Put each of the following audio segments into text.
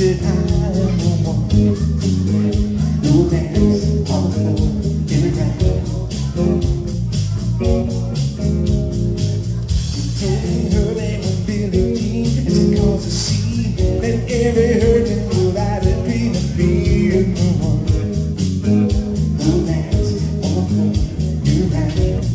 said I am the one who dance on the floor in the ground. He told her they were Billie Jean, and she caused a scene. Then every hurting would I dream of being the one who dance on the floor in the ground.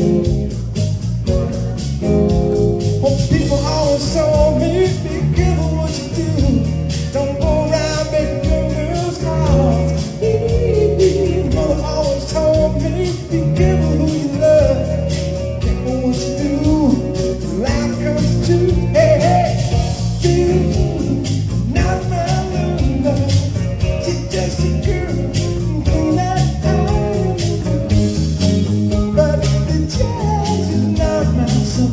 Oh, people always told me, be careful what you do. Don't go around making your girls cry. Mother always told me, be careful who you love. Careful what you do. Life comes to, hey, hey. Billie, not my love. She's just a girl who that I am. But the jazz is not my son.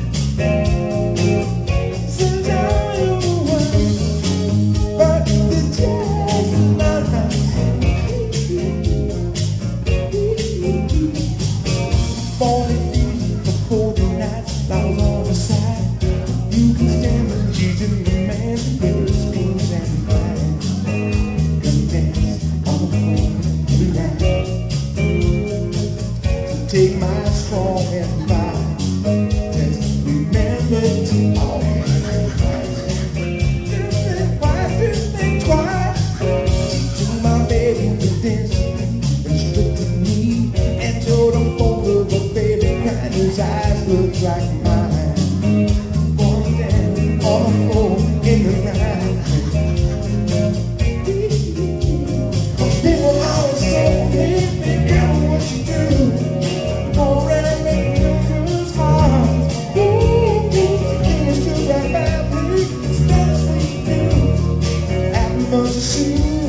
You can stand the G's in the man with the screams and cries. Cause dance on the floor every night. So take my strong advice. Just remember to always just think twice. She took my baby to dance and she looked at me and told them folks of the baby crying. His eyes looked like mine. On the floor in the ground. People always say, be careful what you do. Go around and make your girls hard. Things to right by me. That's what you do. Happy much to see.